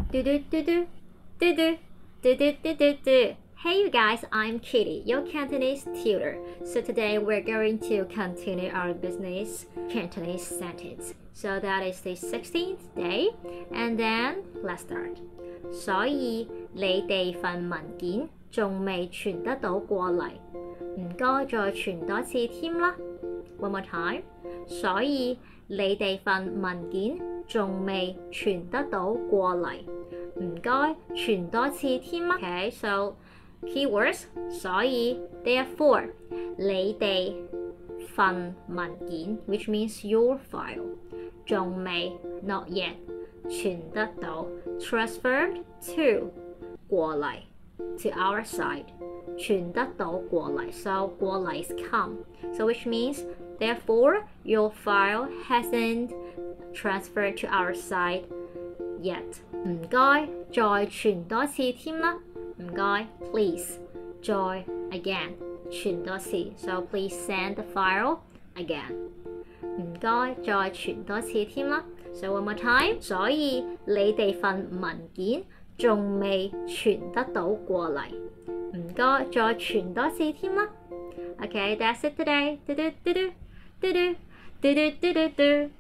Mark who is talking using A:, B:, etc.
A: Do do do do do do do do do do do. Hey you guys, I'm Kitty, your Cantonese tutor. So today we're going to continue our business Cantonese sentence. So that is the 16th day, and then let's start. 所以你哋份文件仲未傳得到過嚟，唔該再傳多次添啦。One more time. 所以你哋份文件仲未傳得到過嚟，唔該傳多次添啦。Okay, so keywords. 所以 therefore 你哋份文件 which means your file 仲未 not yet 傳得到 transferred to 過嚟 to our side 傳得到過嚟 so 過嚟 is come so which means therefore your file hasn't transferred to our side yet 唔該再傳多次添啦唔該 please 再 again 傳多次 so please send the file again 唔該再傳多次添啦 so one more time 所以你哋份文件仲未傳得到過嚟唔該再傳多次添啦 Okay, that's it today. Do do do do do do do do do do do.